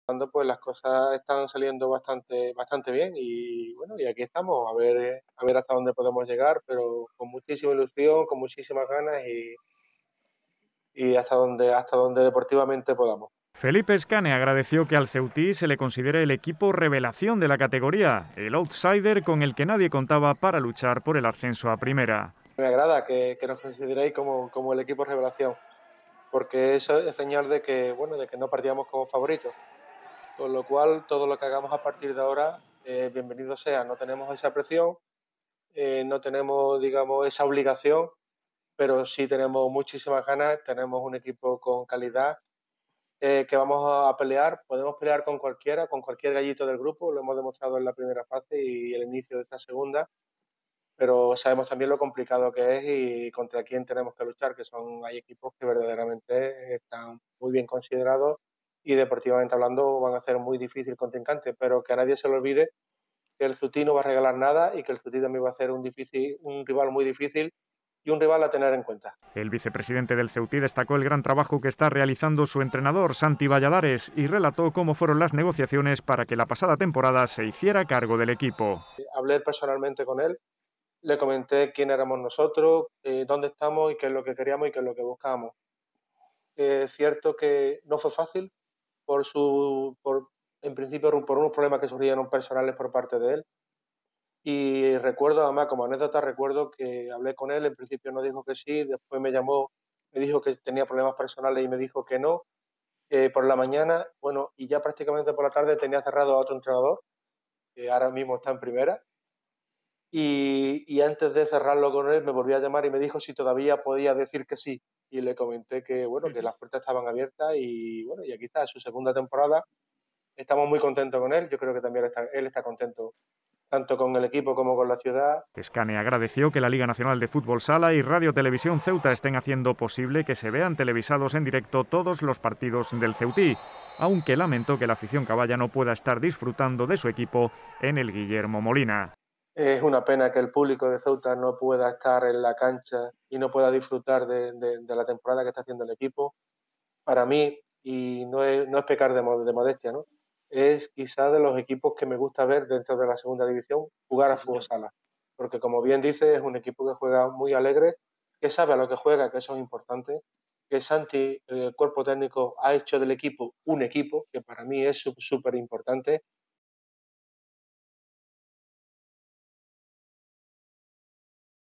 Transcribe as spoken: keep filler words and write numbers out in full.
Cuando pues las cosas están saliendo bastante, bastante bien y bueno, y aquí estamos a ver, eh, a ver hasta dónde podemos llegar, pero con muchísima ilusión, con muchísimas ganas y, y hasta donde, hasta donde deportivamente podamos. Felipe Escane agradeció que al Ceutí se le considere el equipo revelación de la categoría, el outsider con el que nadie contaba para luchar por el ascenso a primera. Me agrada que, que nos consideréis como, como el equipo revelación, porque eso es señal de que, bueno, de que no partíamos como favoritos. Con lo cual, todo lo que hagamos a partir de ahora, eh, bienvenido sea. No tenemos esa presión, eh, no tenemos, digamos, esa obligación, pero sí tenemos muchísimas ganas, tenemos un equipo con calidad, eh, que vamos a pelear, podemos pelear con cualquiera, con cualquier gallito del grupo, lo hemos demostrado en la primera fase y el inicio de esta segunda, pero sabemos también lo complicado que es y contra quién tenemos que luchar, que son, hay equipos que verdaderamente están muy bien considerados y deportivamente hablando van a ser muy difícil contrincante, pero que a nadie se le olvide que el Zutí no va a regalar nada y que el Zutí también va a ser un, difícil, un rival muy difícil y un rival a tener en cuenta. El vicepresidente del Ceutí destacó el gran trabajo que está realizando su entrenador, Santi Valladares, y relató cómo fueron las negociaciones para que la pasada temporada se hiciera cargo del equipo. Hablé personalmente con él, le comenté quién éramos nosotros, eh, dónde estamos y qué es lo que queríamos y qué es lo que buscábamos. Eh, es cierto que no fue fácil por su, por, en principio por unos problemas que surgieron personales por parte de él. Y recuerdo, además, como anécdota, recuerdo que hablé con él, en principio no dijo que sí, después me llamó, me dijo que tenía problemas personales y me dijo que no. Eh, por la mañana, bueno, y ya prácticamente por la tarde tenía cerrado a otro entrenador, que ahora mismo está en primera. Y, y antes de cerrarlo con él, me volvió a llamar y me dijo si todavía podía decir que sí. Y le comenté que, bueno, que las puertas estaban abiertas y, bueno, y aquí está, su segunda temporada. Estamos muy contentos con él. Yo creo que también está, él está contento, tanto con el equipo como con la ciudad. Escane agradeció que la Liga Nacional de Fútbol Sala y Radio Televisión Ceuta estén haciendo posible que se vean televisados en directo todos los partidos del Ceutí, aunque lamentó que la afición caballa no pueda estar disfrutando de su equipo en el Guillermo Molina. Es una pena que el público de Ceuta no pueda estar en la cancha y no pueda disfrutar de, de, de la temporada que está haciendo el equipo. Para mí, y no es, no es pecar de, de modestia, ¿no? Es quizá de los equipos que me gusta ver dentro de la segunda división jugar a fútbol sala. Porque como bien dice, es un equipo que juega muy alegre, que sabe a lo que juega, que eso es importante, que Santi, el cuerpo técnico, ha hecho del equipo un equipo, que para mí es súper importante,